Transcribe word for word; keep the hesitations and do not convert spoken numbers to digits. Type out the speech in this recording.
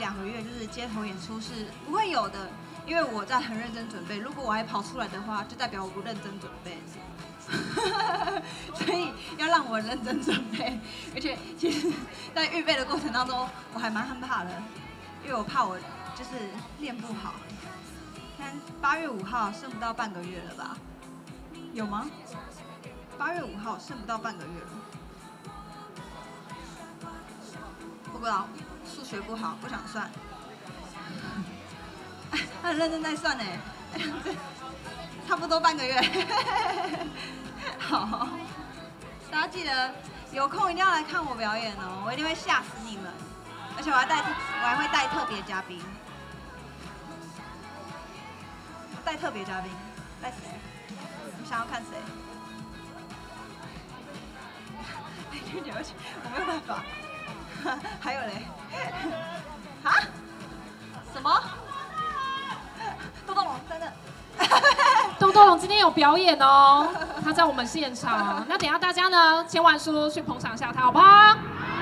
两个月就是街头演出是不会有的，因为我在很认真准备。如果我还跑出来的话，就代表我不认真准备。所以要让我认真准备，而且其实，在预备的过程当中，我还蛮害怕的，因为我怕我就是练不好。看八月五号剩不到半个月了吧？有吗？八月五号剩不到半个月了。不知道，数学不好，不想算。他很认真在算呢，差不多半个月。好，大家记得有空一定要来看我表演哦，我一定会吓死你们，而且我还带，我还会带特别嘉宾，带特别嘉宾，带谁？你想要看谁？对不起，我没有办法。还有嘞？啊？什么？豆豆龙在那。 豆豆龙今天有表演哦，他在我们现场。那等一下大家呢签完书去捧场一下他，好不好？